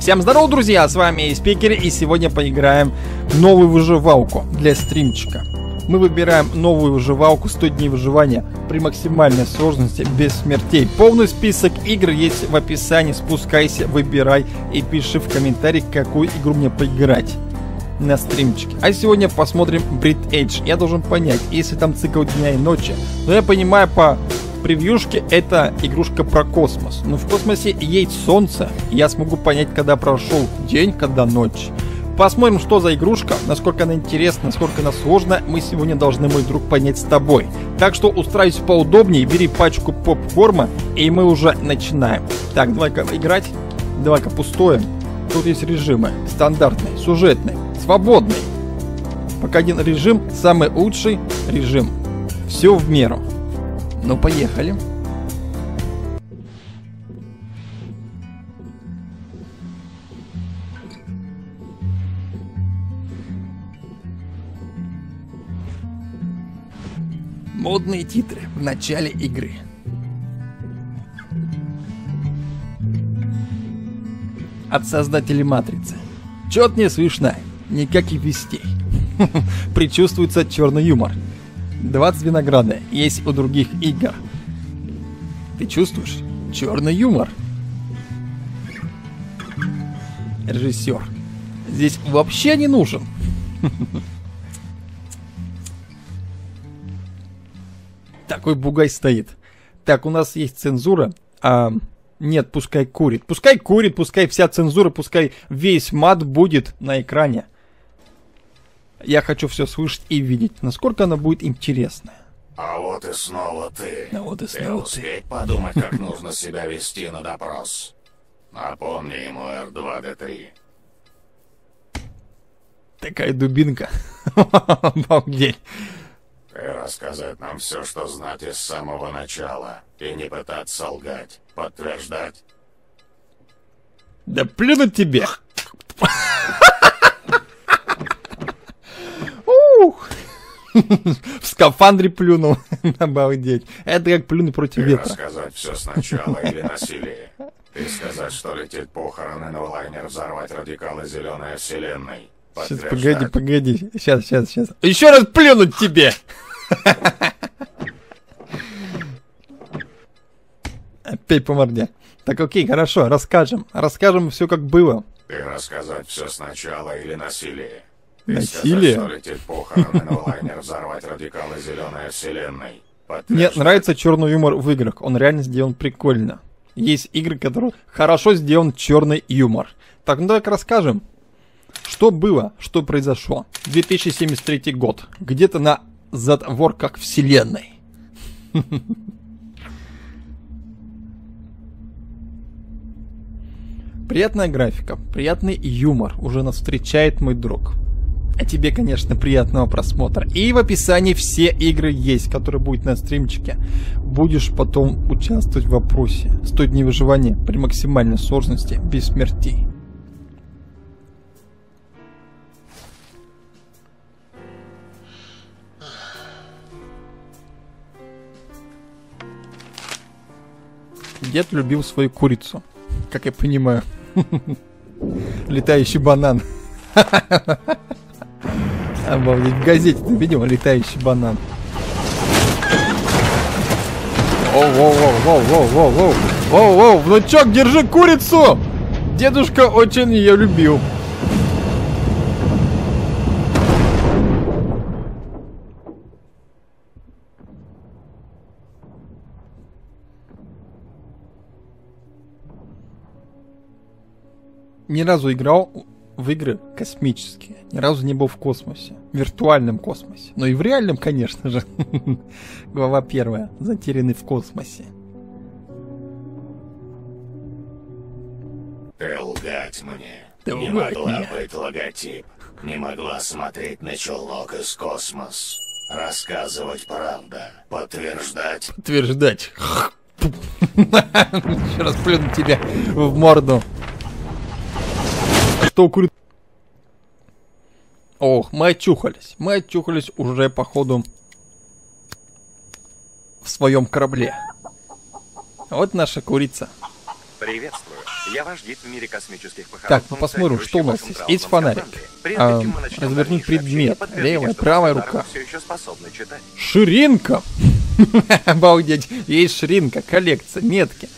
Всем здорово, друзья, с вами Спикер, и сегодня поиграем в новую выживалку для стримчика. Мы выбираем новую выживалку 100 дней выживания при максимальной сложности без смертей. Полный список игр есть в описании, спускайся, выбирай и пиши в комментариях, какую игру мне поиграть на стримчике. А сегодня посмотрим Breath Edge. Я должен понять, если там цикл дня и ночи, но я понимаю по превьюшке, это игрушка про космос. Но в космосе есть солнце, и я смогу понять, когда прошел день, когда ночь. Посмотрим, что за игрушка, насколько она интересна, насколько она сложна, мы сегодня должны, мой друг, понять с тобой. Так что устраивайся поудобнее, бери пачку попкорна, и мы уже начинаем. Так, давай-ка играть, давай-ка пустое. Тут есть режимы: стандартный, сюжетный, свободный. Пока один режим, самый лучший режим. Все в меру. Ну, поехали. Модные титры в начале игры. От создателей Матрицы. Чет не слышно, никаких вестей. Предчувствуется черный юмор. 20 винограда есть у других игр. Ты чувствуешь? Черный юмор. Режиссер здесь вообще не нужен. Такой бугай стоит. Так, у нас есть цензура. Нет, пускай курит. Пускай курит, пускай вся цензура, пускай весь мат будет на экране. Я хочу все слышать и видеть, насколько она будет интересная. А вот и снова ты. А вот и снова ты. Успеть подумать, как нужно себя вести на допрос. Напомни ему R2-D3. Такая дубинка. Обалдеть. И рассказать нам все, что знать из самого начала. И не пытаться лгать. Подтверждать. Да плюнуть тебе. В скафандре плюнул. Обалдеть. Это как плюнуть против ветра. Рассказать все сначала или насилие. И сказать, что летит похороны на лайнер, взорвать радикалы зеленой вселенной. Сейчас, погоди. Сейчас. Еще раз плюнуть тебе. Опять по морде. Так, окей, хорошо, расскажем. Расскажем все, как было. И рассказать все сначала или насилие. Насилие? Сказать, что летит похороны на лайнер, взорвать радикалы зеленой вселенной. Мне нравится черный юмор в играх. Он реально сделан прикольно. Есть игры, которые хорошо сделан черный юмор. Так, ну давай-ка расскажем. Что было, что произошло. 2073 год. Где-то на затворках вселенной. Приятная графика, приятный юмор уже нас встречает, мой друг. А тебе, конечно, приятного просмотра. И в описании все игры есть, которые будут на стримчике. Будешь потом участвовать в вопросе 100 дней выживания при максимальной сложности без смертей. Дед любил свою курицу, как я понимаю. Летающий банан. Обалдеть, в газете ты видел летающий банан? Воу, внучок, держи курицу! Дедушка очень ее любил. Ни разу играл в игры космические. Ни разу не был в космосе. В виртуальном космосе. Но и в реальном, конечно же. Глава 1. Затерянный в космосе. Ты лгать мне. Ты не лгать могла мне. быть логотип. Не могла смотреть на челнок из космос. Рассказывать правда. Подтверждать. Подтверждать. Еще раз плюну тебя в морду. Что курит? Ох, мы очухались. Мы очухались уже, походу, в своем корабле. Вот наша курица. Приветствую. Я ваш гид в мире космических похорон. Так, ну посмотрим, что у нас есть. Есть фонарик. Развернуть предмет. Левая, правая рука. Ширинка. Обалдеть. Есть ширинка, коллекция, метки.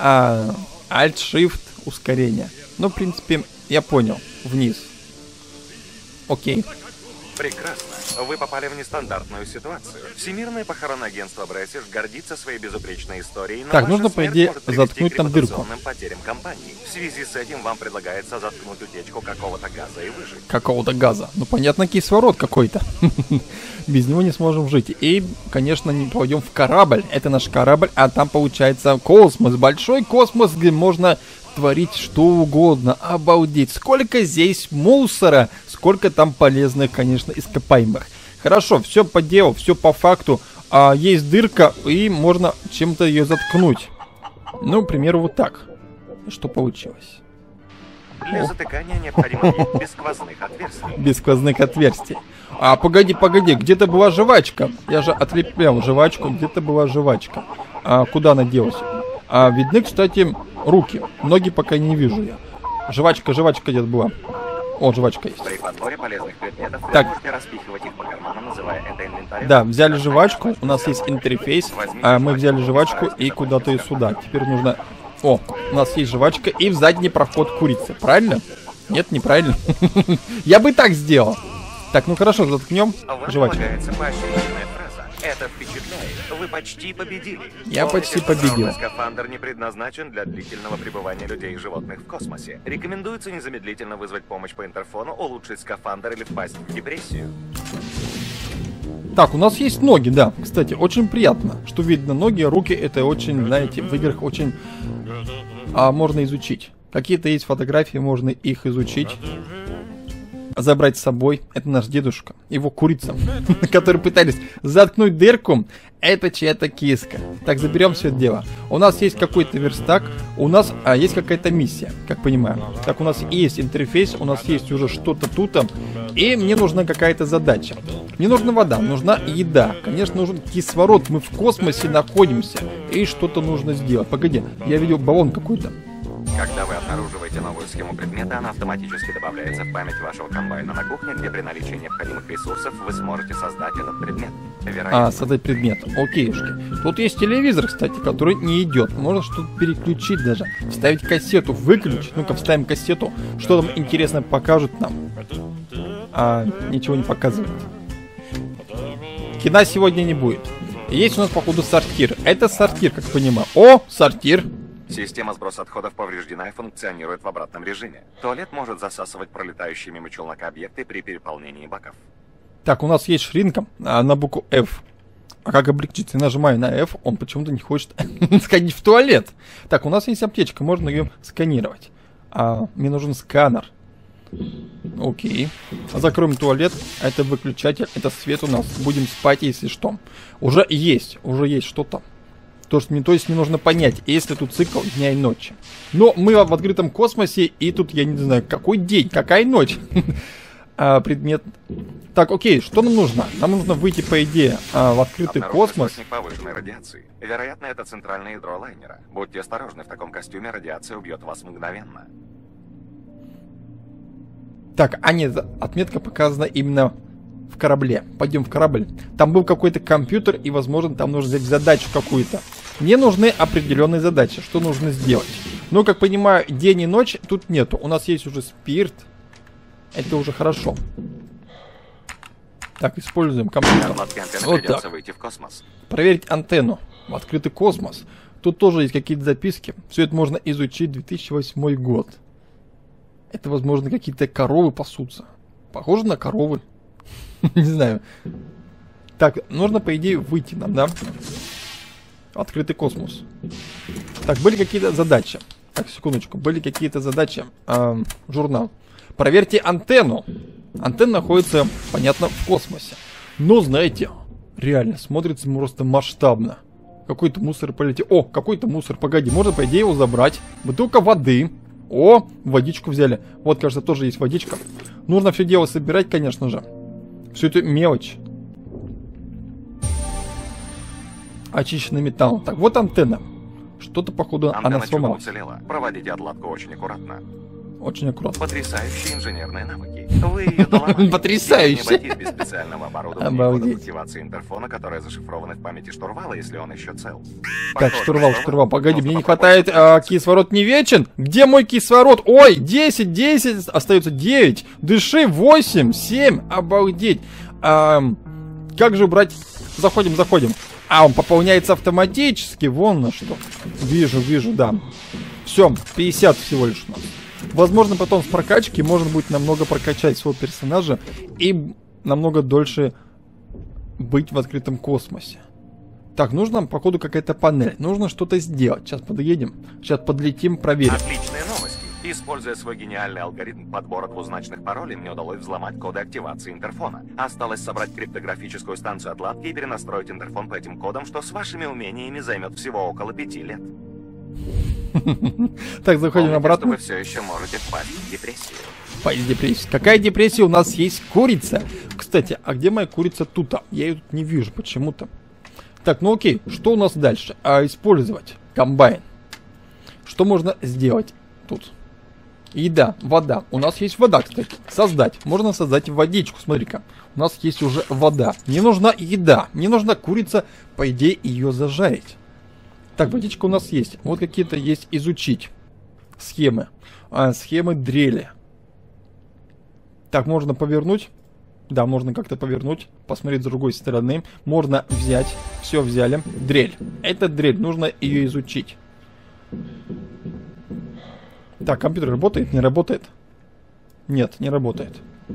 Alt-Shift, ускорение. Ну, в принципе, я понял. Вниз. Окей. Прекрасно. Вы попали в нестандартную ситуацию. Всемирное похоронное агентство Бресиш гордится своей безупречной историей, но так, ваша нужно, по смерть идее, может привести заткнуть к там дырку. репутационным потерям компании. В связи с этим вам предлагается заткнуть утечку какого-то газа и выжить. Какого-то газа. Ну, понятно, кислород какой-то. Без него не сможем жить. И, конечно, не пойдем в корабль. Это наш корабль, а там, получается, космос. Большой космос, где можно творить что угодно. Обалдеть. Сколько здесь мусора. Сколько там полезных, конечно, ископаемых. Хорошо, все по делу, все по факту. Есть дырка, и можно чем-то ее заткнуть. Ну, к примеру, вот так. Что получилось? Для затыкания необходимо без сквозных отверстий. Без сквозных отверстий. Погоди, где-то была жвачка. Я же отлеплял жвачку, где-то была жвачка. Куда она делась? Видны, кстати, руки. Ноги пока не вижу я. Жвачка где-то была. О, жвачка есть. При подборе полезных предметов так. Вы можете распихивать их по карманам, называя это инвентарем. Да, взяли жвачку, у нас есть интерфейс, мы взяли жвачку и куда-то и сюда. Теперь нужно... О, у нас есть жвачка и в задний проход курицы, правильно? Нет, неправильно. Я бы так сделал. Так, ну хорошо, заткнем жвачку. Это впечатляет. Вы почти победили. Я почти победил. Скафандр не предназначен для длительного пребывания людей и животных в космосе. Рекомендуется незамедлительно вызвать помощь по интерфону, улучшить скафандр или впасть в депрессию. Так, у нас есть ноги, да. Кстати, очень приятно, что видно ноги, руки. Это очень, знаете, в играх очень можно изучить. Какие-то есть фотографии, можно их изучить. Забрать с собой. Это наш дедушка. Его курица, которые пытались заткнуть дырку. Это чья-то киска. Так, заберем все это дело. У нас есть какой-то верстак. У нас есть какая-то миссия, как понимаю. Так, у нас есть интерфейс. У нас есть уже что-то тут. И мне нужна какая-то задача. Мне нужна вода, нужна еда. Конечно, нужен кислород. Мы в космосе находимся. И что-то нужно сделать. Погоди, я видел баллон какой-то. Когда вы обнаруживаете новую схему предмета, она автоматически добавляется в память вашего комбайна на кухне, где при наличии необходимых ресурсов вы сможете создать этот предмет. Создать предмет. Окейшки. Тут есть телевизор, кстати, который не идет. Можно что-то переключить даже. Вставить кассету, выключить. Ну-ка, вставим кассету. Что там интересно покажут нам? Ничего не показывает. Кино сегодня не будет. Есть у нас, походу, сортир. Это сортир, как понимаю. О, сортир. Система сброса отходов повреждена и функционирует в обратном режиме. Туалет может засасывать пролетающие мимо челнока объекты при переполнении баков. Так, у нас есть ширинка на букву F. А как облегчить? Я нажимаю на F, он почему-то не хочет сходить в туалет. Так, у нас есть аптечка, можно ее сканировать. Мне нужен сканер. Окей. Закроем туалет. Это выключатель, это свет у нас. Будем спать, если что. Уже есть что-то. То есть мне нужно понять, есть ли тут цикл дня и ночи. Но мы в открытом космосе, и тут я не знаю, какой день, какая ночь. Предмет. Так, окей, что нам нужно? Нам нужно выйти, по идее, в открытый космос. Повышенной радиации. Вероятно, это центральное ядро лайнера. Будьте осторожны, в таком костюме радиация убьет вас мгновенно. Так, нет, отметка показана именно в корабле. Пойдем в корабль. Там был какой-то компьютер, и, возможно, там нужно взять задачу какую-то. Мне нужны определенные задачи. Что нужно сделать? Ну, как понимаю, день и ночь тут нету. У нас есть уже спирт. Это уже хорошо. Так, используем компьютер. Вот так. Выйти в космос. Проверить антенну в открытый космос. Тут тоже есть какие-то записки. Все это можно изучить. 2008 год. Это, возможно, какие-то коровы пасутся. Похоже на коровы. Не знаю. Так, нужно, по идее, выйти нам, да? Открытый космос. Так, были какие-то задачи. Так, секундочку. Были какие-то задачи. Журнал. Проверьте антенну. Антенна находится, понятно, в космосе. Но, знаете, реально, смотрится просто масштабно. Какой-то мусор полетел. О, какой-то мусор. Погоди, можно, по идее, его забрать. Бутылка воды. О, водичку взяли. Вот, кажется, тоже есть водичка. Нужно все дело собирать, конечно же. Все это мелочь. Очищенный металл. Так, вот антенна. Что-то, походу, она Антенна чудом сломалась. уцелела. Проводите отладку очень аккуратно. Очень аккуратно. Потрясающие инженерные навыки. Вы ее доломали. Потрясающе. Не обойтись без специального оборудования и Обалдеть. кодов активации интерфона, которые зашифрованы в памяти штурвала, если он еще цел. Так, Похоже, штурвал, погоди, Просто мне не попробуйте. хватает, кислород не вечен. Где мой кислород? Ой, 10, остается 9. Дыши, 8, 7, обалдеть. Как же убрать? Заходим. Он пополняется автоматически, вон на что. Вижу, да. Все, 50 всего лишь у нас. Возможно, потом с прокачки можно будет намного прокачать своего персонажа и намного дольше быть в открытом космосе. Так, нужно, походу, какая-то панель. Нужно что-то сделать. Сейчас подъедем. Сейчас подлетим, проверим. Отличные новости. Используя свой гениальный алгоритм подбора двузначных паролей, мне удалось взломать коды активации интерфона. Осталось собрать криптографическую станцию отладки и перенастроить интерфон по этим кодам, что с вашими умениями займет всего около 5 лет. Так, заходим Помните, обратно. что вы все еще можете впасть в депрессию. Депрессия. Какая депрессия? У нас есть курица. Кстати, а где моя курица тут? Я ее тут не вижу почему-то. Так, ну окей, что у нас дальше? Использовать комбайн. Что можно сделать тут? Еда, вода. У нас есть вода, кстати. Создать. Можно создать водичку. Смотри-ка. У нас есть уже вода. Мне нужна еда. Мне нужна курица, по идее, ее зажарить. Так, водичка у нас есть. Вот какие-то есть изучить. Схемы. Схемы дрели. Так, можно повернуть. Да, можно как-то повернуть. Посмотреть с другой стороны. Можно взять. Все взяли. Дрель. Это дрель. Нужно ее изучить. Так, компьютер работает? Не работает? Нет, не работает.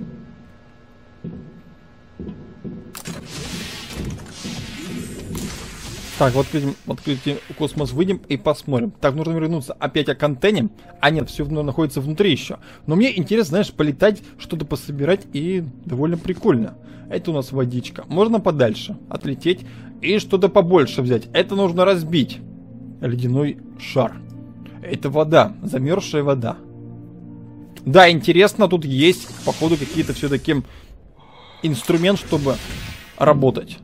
Так, вот открытие космос выйдем и посмотрим. Так, нужно вернуться опять к антенне. А нет, все находится внутри еще. Но мне интересно, знаешь, полетать, что-то пособирать, и довольно прикольно. Это у нас водичка. Можно подальше отлететь и что-то побольше взять. Это нужно разбить. Ледяной шар. Это вода, замерзшая вода. Да, интересно, тут есть, походу, какие-то все-таки инструмент, чтобы работать.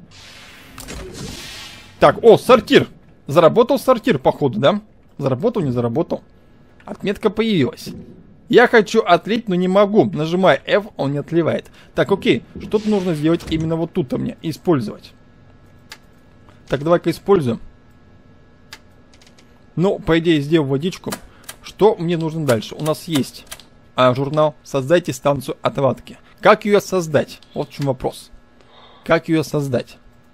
Так, сортир. Заработал сортир, походу, да? Заработал, не заработал. Отметка появилась. Я хочу отлить, но не могу. Нажимаю F, он не отливает. Так, окей. Что-то нужно сделать именно вот тут мне. Использовать. Так, давай-ка используем. Ну, по идее, сделал водичку. Что мне нужно дальше? У нас есть журнал «Создайте станцию отладки». Как ее создать? Вот в чем вопрос. Как ее создать?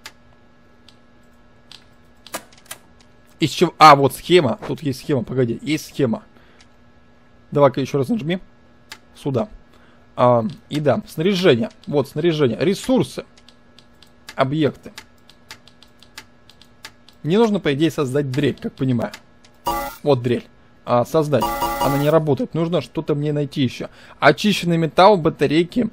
Из чего? Вот схема. Тут есть схема, погоди. Есть схема. Давай-ка еще раз нажми. Сюда. И да, снаряжение. Вот снаряжение. Ресурсы. Объекты. Мне нужно, по идее, создать дрель, как понимаю. Вот дрель. Создать. Она не работает. Нужно что-то мне найти еще. Очищенный металл, батарейки.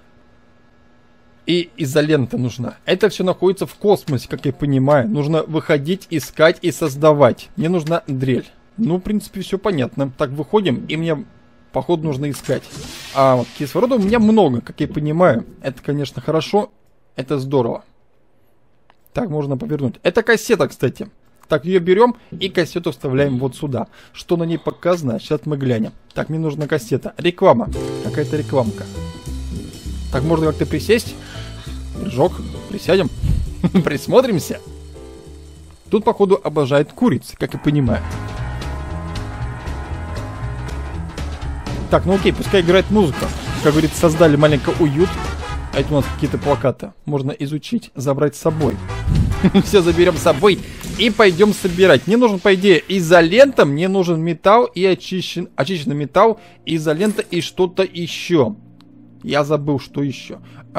И изолента нужна. Это все находится в космосе, как я понимаю. Нужно выходить, искать и создавать. Мне нужна дрель. Ну, в принципе, все понятно. Так, выходим, и мне, походу, нужно искать. Кислорода у меня много, как я понимаю. Это, конечно, хорошо. Это здорово. Так, можно повернуть. Это кассета, кстати. Так, ее берем и кассету вставляем вот сюда. Что на ней показано, сейчас мы глянем. Так, мне нужна кассета. Реклама. Какая-то рекламка. Так, можно как-то присесть. Прыжок. Присядем. Присмотримся. Тут, походу, обожает курицы, как я понимаю. Так, ну окей, пускай играет музыка. Как говорится, создали маленький уют. А это у нас какие-то плакаты. Можно изучить, забрать с собой. Все заберем с собой и пойдем собирать. Мне нужен, по идее, изолента. Мне нужен металл и очищенный металл, изолента и что-то еще. Я забыл, что еще.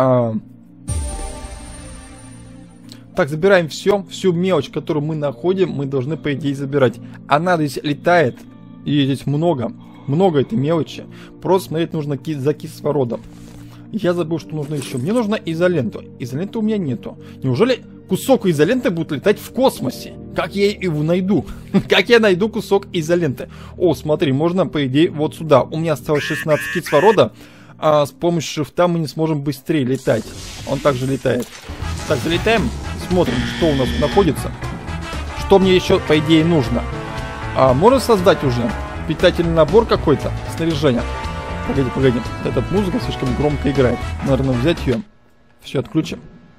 Так, забираем все. Всю мелочь, которую мы находим, мы должны, по идее, забирать. Она здесь летает. И здесь много. Много этой мелочи. Просто смотреть нужно за кислородом. Я забыл, что нужно еще. Мне нужна изолента. Изоленты у меня нету. Неужели кусок изоленты будет летать в космосе? Как я его найду? Как я найду кусок изоленты? Смотри, можно, по идее, вот сюда. У меня осталось 16 кислорода. С помощью шифта мы не сможем быстрее летать. Он также летает. Так, залетаем. Смотрим, что у нас находится. Что мне еще, по идее, нужно. Можно создать уже питательный набор какой-то, снаряжение. Погоди, погоди. Эта музыка слишком громко играет. Наверное, взять ее. Все, отключим.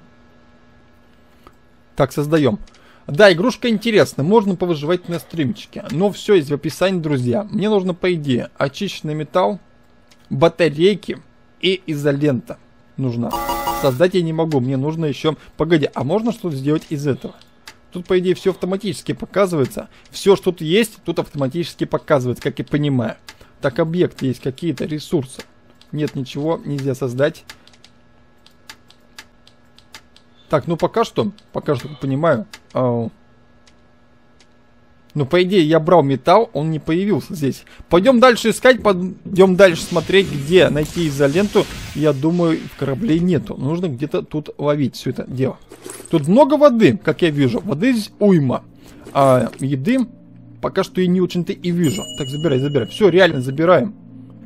Так, создаем. Да, игрушка интересная. Можно повыживать на стримчике. Но все есть в описании, друзья. Мне нужно, по идее, очищенный металл, батарейки и изолента. Нужно. Создать я не могу. Мне нужно еще... Погоди, а можно что-то сделать из этого? Тут, по идее, все автоматически показывается. Все, что тут есть, тут автоматически показывается, как я понимаю. Так, объекты есть какие-то, ресурсы. Нет, ничего нельзя создать. Так, ну пока что понимаю. Ну, по идее, я брал металл, он не появился здесь. Пойдем дальше искать, пойдем дальше смотреть, где найти изоленту. Я думаю, в корабле нету. Нужно где-то тут ловить все это дело. Тут много воды, как я вижу. Воды здесь уйма. А еды пока что и не очень-то и вижу. Так, забирай, забирай. Все, реально забираем.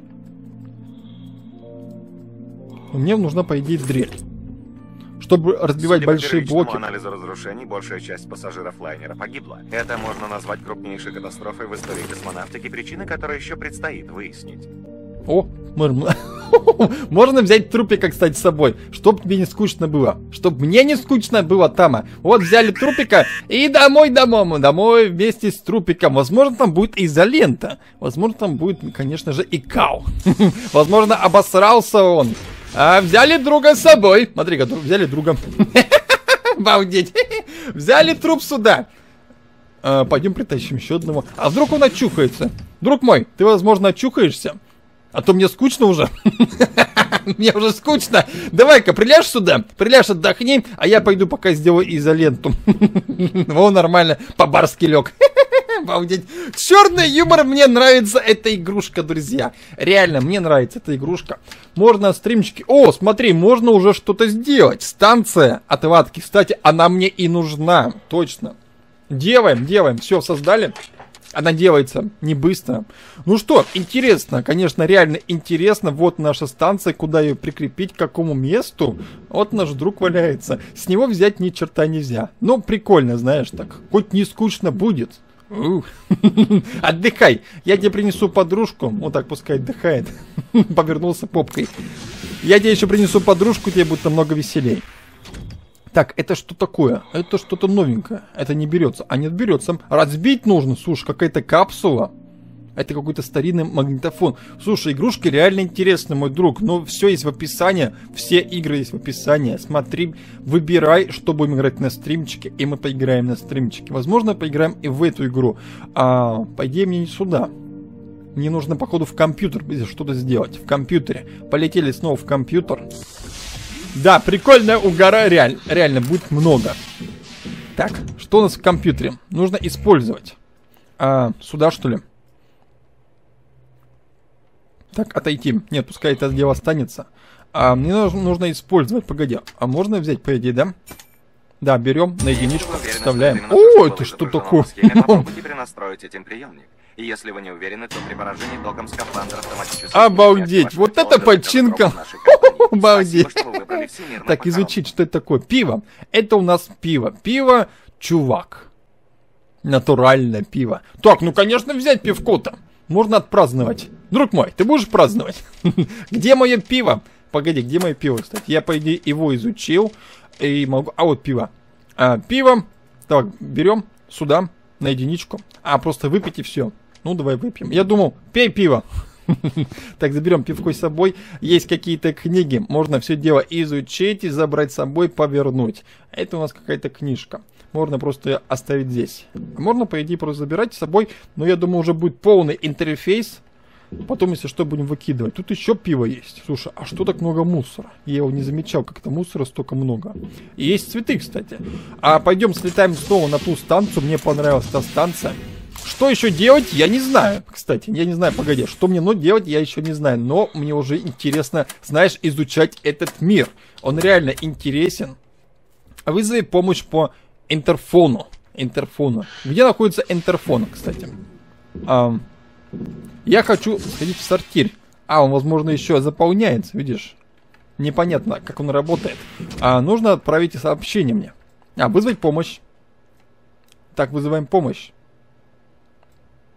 Мне нужна, по идее, дрель. Чтобы разбивать большие блоки. По анализу разрушений, большая часть пассажиров лайнера погибла. Это можно назвать крупнейшей катастрофой в истории космонавтики, причина которой еще предстоит выяснить. О, можно взять трупика, кстати, с собой, чтоб тебе не скучно было. Чтоб мне не скучно было, Тама. Вот взяли трупика и домой вместе с трупиком. Возможно, там будет изолента. Возможно, там будет, конечно же, и кал. Возможно, обосрался он. А взяли друга с собой. Смотри-ка, взяли друга. Обалдеть. Взяли труп сюда. Пойдем притащим еще одного. А вдруг он очухается? Друг мой, ты, возможно, очухаешься. А то мне скучно уже. Мне уже скучно. Давай-ка, приляжь сюда. Приляжь, отдохни. А я пойду пока сделаю изоленту. Во, нормально. По-барски лег. Обалдеть. Черный юмор, мне нравится эта игрушка, друзья. Реально, мне нравится эта игрушка. Можно стримчики... О, смотри, можно уже что-то сделать. Станция отладки. Кстати, она мне и нужна. Точно. Делаем. Все, создали. Она делается не быстро. Ну что, интересно, конечно, реально интересно. Вот наша станция, куда ее прикрепить, к какому месту. Вот наш друг валяется. С него взять ни черта нельзя. Ну, прикольно, знаешь, так. Хоть не скучно будет. Отдыхай. Я тебе принесу подружку. Вот так пускай отдыхает. Повернулся попкой. Я тебе еще принесу подружку, тебе будет намного веселей. Так, это что такое? Это что-то новенькое. Это не берется. А нет, берется. Разбить нужно. Слушай, какая-то капсула. Это какой-то старинный магнитофон. Слушай, игрушка реально интересная, мой друг. Но все есть в описании. Все игры есть в описании. Смотри, выбирай, что будем играть на стримчике. И мы поиграем на стримчике. Возможно, поиграем и в эту игру. По идее, мне не сюда. Мне нужно, походу, в компьютер что-то сделать. В компьютере. Полетели снова в компьютер. Да, прикольная угара, реально будет много. Так, что у нас в компьютере? Нужно использовать. Сюда, что ли? Так, отойти. Нет, пускай это дело останется. Мне нужно использовать. Погоди, а можно взять, по идее, да? Да, берем на единичку, вставляем. О, это что такое? Попробуйте перенастроить этим приемник. И если вы не уверены, то при поражении током скафандр автоматически... Обалдеть, вот это починка! Обалдеть! Так, изучить, что это такое. Пиво. Это у нас пиво. Пиво, чувак. Натуральное пиво. Так, ну, конечно, взять пивко-то. Можно отпраздновать. Друг мой, ты будешь праздновать? Где мое пиво? Погоди, где мое пиво, кстати? Я, по идее, его изучил. И могу... А вот пиво. Пиво. Так, берем сюда на единичку. Просто выпить и все. Ну, давай выпьем. Я думал, пей пиво. Так, заберем пивко с собой. Есть какие-то книги. Можно все дело изучить и забрать с собой, повернуть. Это у нас какая-то книжка. Можно просто ее оставить здесь. Можно, по идее, просто забирать с собой. Но я думаю, уже будет полный интерфейс. Потом, если что, будем выкидывать. Тут еще пиво есть. Слушай, а что так много мусора? Я его не замечал, как это мусора столько много. И есть цветы, кстати. Пойдем слетаем снова на ту станцию. Мне понравилась та станция. Что еще делать, я не знаю. Кстати, я не знаю, погоди. Что мне делать, я еще не знаю. Но мне уже интересно, знаешь, изучать этот мир. Он реально интересен. Вызови помощь по интерфону. Где находится интерфон, кстати? Я хочу сходить в сортир. Он, возможно, еще заполняется, видишь? Непонятно, как он работает. Нужно отправить сообщение мне. Вызвать помощь. Так, вызываем помощь.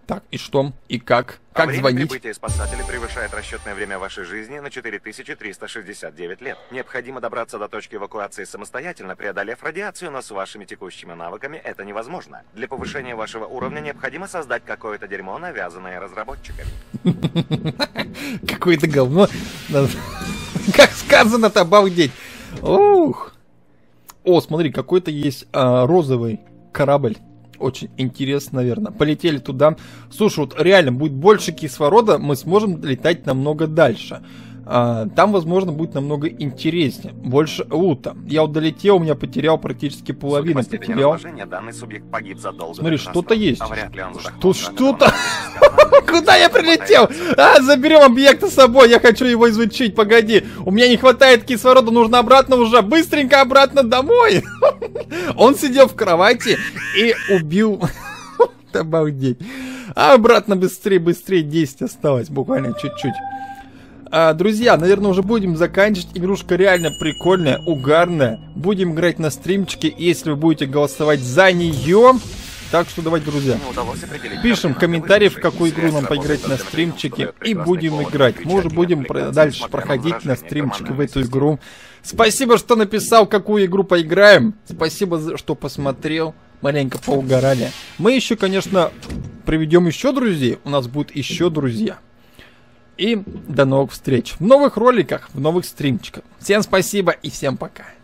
Так, и что? И как? Как время звонить? Прибытие спасателей превышает расчетное время вашей жизни на 4369 лет. Необходимо добраться до точки эвакуации самостоятельно, преодолев радиацию, но с вашими текущими навыками это невозможно. Для повышения вашего уровня необходимо создать какое-то дерьмо, навязанное разработчиками. Какое-то говно. Как сказано-то, обалдеть. Ух. О, смотри, какой-то есть розовый корабль. Очень интересно, наверное. Полетели туда. Слушай, вот реально, будет больше кислорода, мы сможем летать намного дальше. Там, возможно, будет намного интереснее. Больше лута. Я вот долетел, у меня потерял практически половину. Потерял. Данный субъект погиб задолго. Смотри, что-то есть. Что-то? Куда я прилетел? Заберем объекты с собой, я хочу его изучить. Погоди, у меня не хватает кислорода, нужно обратно уже. Быстренько обратно домой. Он сидел в кровати и убил. Обалдеть. Обратно быстрее, 10 осталось, буквально чуть-чуть. Друзья, наверное, уже будем заканчивать. Игрушка реально прикольная, угарная. Будем играть на стримчике, если вы будете голосовать за нее. Так что давайте, друзья, пишем комментарии, в какую игру нам поиграть на стримчике, и будем играть. Мы уже будем дальше проходить на стримчике в эту игру. Спасибо, что написал, какую игру поиграем. Спасибо, что посмотрел. Маленько поугорали. Мы еще, конечно, приведем еще друзей. У нас будут еще друзья. И до новых встреч в новых роликах, в новых стримчиках. Всем спасибо и всем пока.